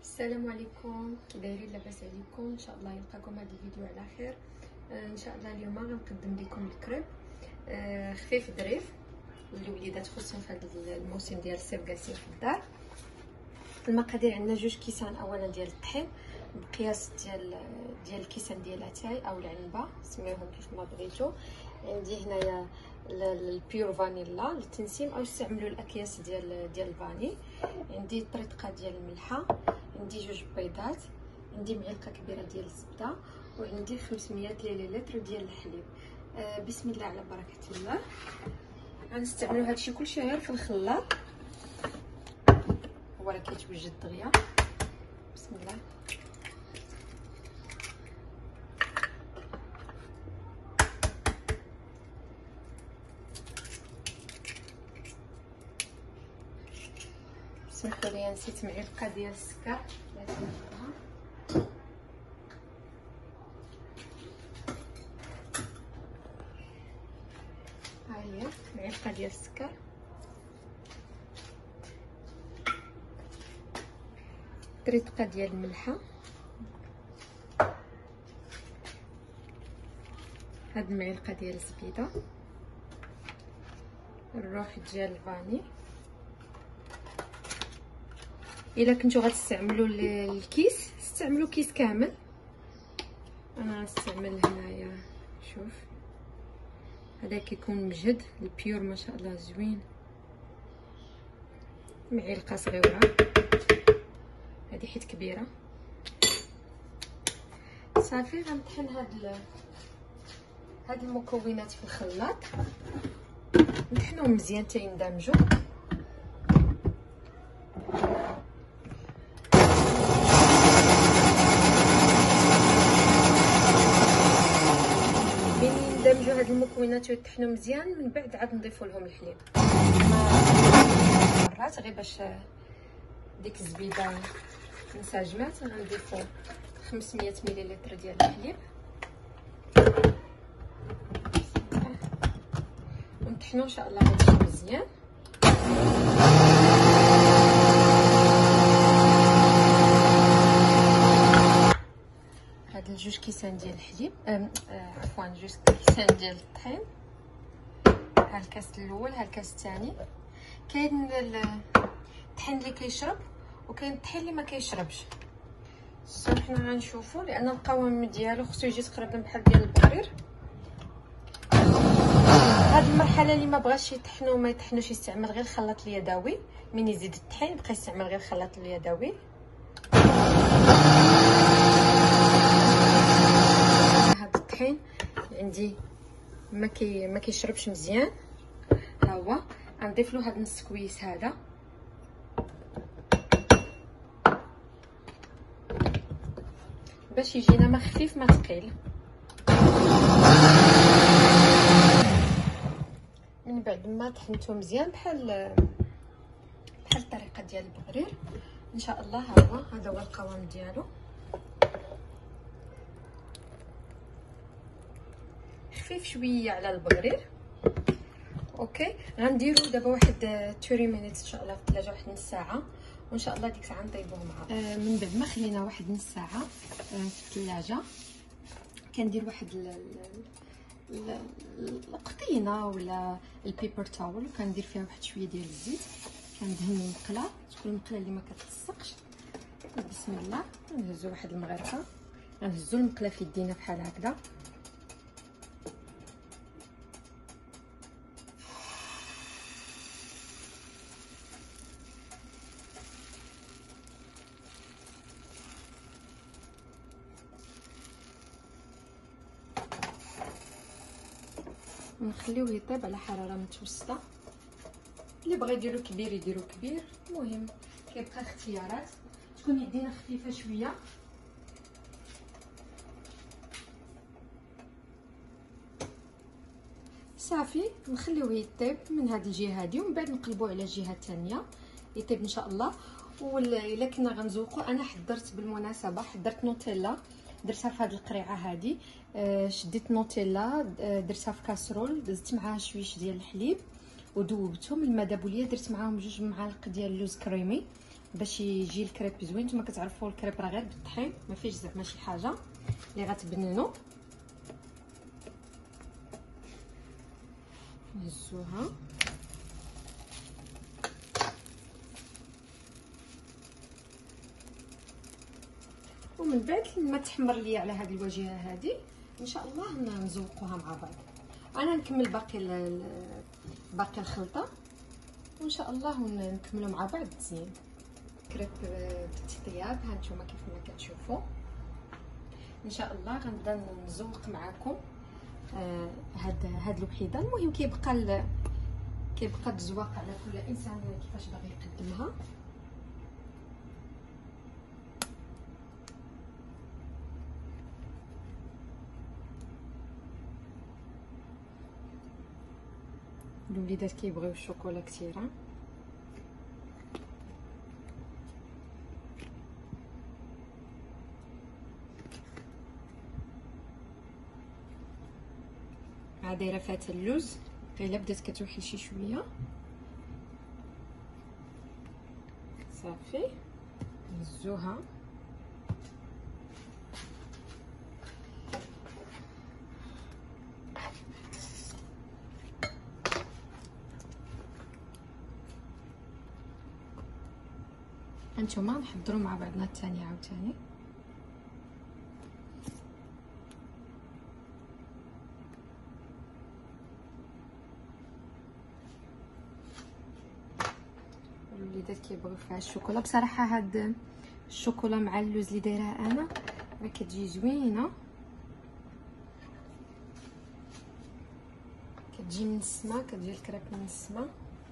السلام عليكم، كي دايرين؟ لاباس عليكم؟ ان شاء الله يلقاكم هذا الفيديو على خير. ان شاء الله اليوم غنقدم لكم الكريب خفيف ظريف اللي وليدات خصوصا في هذا الموسم ديال الصيف جالسين في الدار. المقادير عندنا 2 كيسان اولا ديال الطحين بقياس ديال الكيسان ديال اتاي او العنبه، سميوهم كيف ما بغيتو. عندي هنايا البيور فانيلا للتنسيم او استعملوا الاكياس ديال الفاني. عندي طريقه ديال الملحه، عندي 2 بيضات، عندي معلقه كبيره ديال الزبده، وعندي 500 ملل ديال الحليب. بسم الله على بركه الله. غنستعملوا هادشي كلشي غير في الخلاط، هو راه كيتوجد دغيا. بسم الله. سمحوا لي نسيت معلقه ديال السكر، لازم نحطها. ها هي معلقه ديال السكر، طريقه ديال الملحه، هاد المعلقه ديال الزبيده، الروح ديال الفاني. الا كنتو غتستعملوا الكيس استعملوا كيس كامل، انا غنستعمل هنايا. شوف هذا كيكون مجهد البيور ما شاء الله زوين. معلقه صغيره، هذه حيت كبيره. صافي غنطحن هاد المكونات في الخلاط، نطحنوهم مزيان حتى يندمجوا. ندمجوا هاد المكونات ويطحنوا مزيان، من بعد عاد نضيفوا لهم الحليب مرات غير باش ديك الزبيده انسجمات. غنضيفوا 500 ملل ديال الحليب ونطحنوا ان شاء الله هادشي مزيان. هاد 2 كيسان ديال الحليب عفوا 2 كيسان ديال الطحين. ها الكاس الاول، ها الكاس الثاني. كاين الطحين اللي كيشرب وكاين الطحين اللي ما كيشربش. سو حنا غنشوفوا، لان القوام ديالو خصو يجي تقريبا بحال ديال البقرير. هاد المرحله اللي ما بغاش يطحنوا ما يطحنوش، يستعمل غير الخلاط اليدوي. من يزيد الطحين بقى يستعمل غير الخلاط اليدوي. هاد الطحين عندي ما كيشربش مزيان، ها هو. غنضيف له هاد نص كويس هذا، باش يجينا ما خفيف ما ثقيل. من بعد ما طحنتو مزيان بحال الطريقه ديال البقرير ان شاء الله. هذا هو القوام ديالو، خفيف شويه على البقرير. اوكي غنديرو دابا واحد 20 مينيت ان شاء الله في الثلاجه، واحد نص ساعه، وان شاء الله ديك الساعه نطيبوه مع بعض. من بعد ما خلينا واحد نص ساعه في الثلاجه، كندير واحد القطينه ولا البيبر تاول، وكندير فيها واحد شويه ديال الزيت. كندهن المقله، تكون المقله اللي ما كتلصقش. بسم الله. نهزو واحد المغرفه، غنهزو المقله في يدينا بحال هكذا. ونخليوه يطيب على حراره متوسطه. اللي بغى يديرو كبير يديرو كبير، المهم كيبقى اختيارات. تكون يدينا خفيفه شويه. صافي نخليوه يطيب من هذه الجهه هذه، ومن بعد نقلبوه على الجهه الثانيه يطيب ان شاء الله. الا كنا غنزوقو، انا حضرت بالمناسبه حضرت نوتيلا، درتها في هذه القريعه هذه. شديت نوتيلا درتها في كاسرول، دزت معاها شويش ديال الحليب ودوبتهم. الماء دابوا ليا، درت معاهم 2 معالق ديال اللوز كريمي باش يجي الكريب زوين. نتوما كتعرفوا الكريب راه غير بالطحين، ما فيش زعما شي حاجه اللي غتبننو. نهزوها ومن بعد لما تحمر ليا على هذه الواجهه هذه ان شاء الله نزوقوها مع بعض. انا نكمل باقي الخلطه وان شاء الله نكملوا مع بعض مزيان. كريب بالطياب ها نتوما كيف ما كتشوفوا. ان شاء الله غنبدا نزوق معكم هاد الوحيده. المهم كيبقى التزواق على كل انسان كيفاش باغي يقدمها. الوليدات كيبغيو الشوكولا كثير. ها دايره فات اللوز الا بدات كتوحل شي شويه صافي نهزوها. هانتوما نحضروا مع بعضنا الثاني عاوتاني. الوليدات كيبغيو فيها الشوكولا. بصراحه هاد الشوكولا مع اللوز اللي دايرها انا راه كتجي زوينه، كتجي من السما، كتجي الكريب من السما.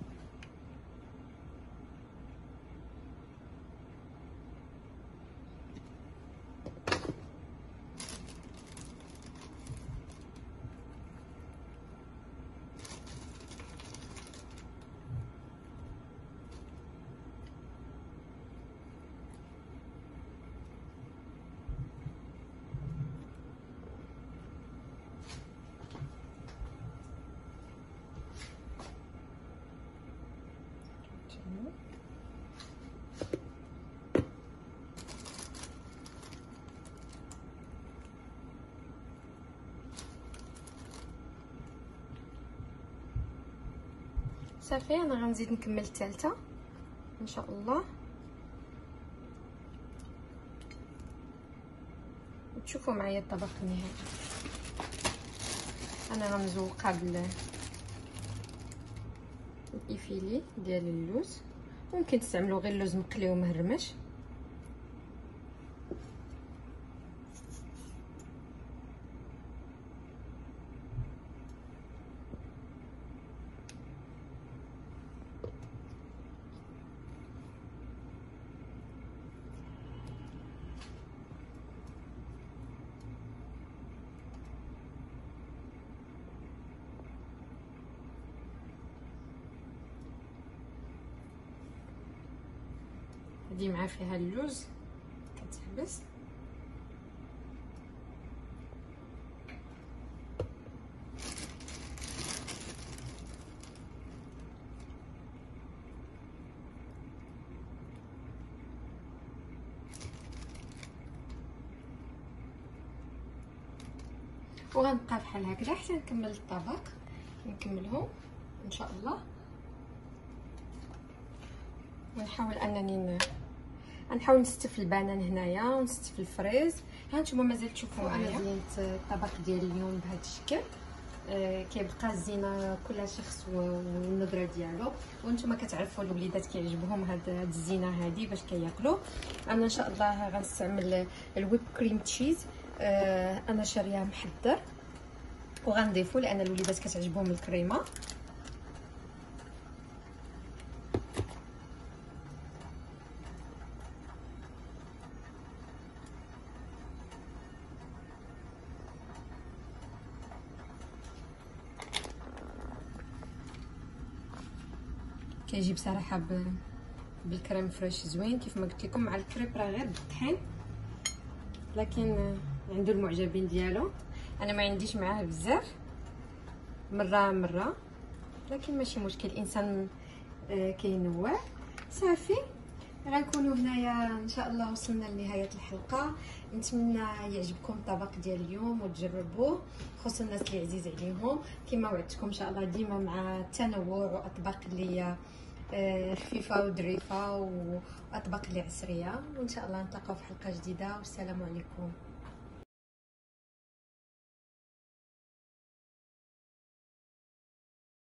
صافي انا غنزيد نكمل الثالثه ان شاء الله. تشوفوا معايا الطبق النهائي. انا غنزوقها بالإفيلي ديال اللوز. ممكن تستعملوا غير اللوز مقلي ومهرمش. هادي مع فيها اللوز كتحبس. وغنبقى بحال هكذا حتى نكمل الطبق. نكملهم ان شاء الله ونحاول انني غنحاول نستف البنان هنايا ونستف الفريز. ها نتوما مازال تشوفوا انا زينت الطبق ديال اليوم بهذا الشكل. كيبقى الزينه كل شخص والنظره ديالو. وانتم كتعرفوا الوليدات كيعجبهم هاد الزينه هذه باش كياكلوا. انا ان شاء الله غنستعمل الويب كريم تشيز. انا شاريه محضر وغنضيفو لان الوليدات كتعجبهم الكريمه. كيجي بصراحه بالكريم فريش زوين كيف ما قلت لكم. مع الكريب راه غير بالطحين لكن عنده المعجبين ديالو. انا ما عنديش معاه بزاف، مره لكن ماشي مشكل، الانسان كينوع. صافي غنكونوا هنايا ان شاء الله. وصلنا لنهايه الحلقه، نتمنى يعجبكم الطبق ديال اليوم وتجربوه، خصوصا الناس اللي عزيز عليهم. كما وعدتكم ان شاء الله ديما مع التنوع واطباق اللي خفيفه وظريفه واطباق اللي عصريه. وان شاء الله نتلاقاو في حلقه جديده، والسلام عليكم.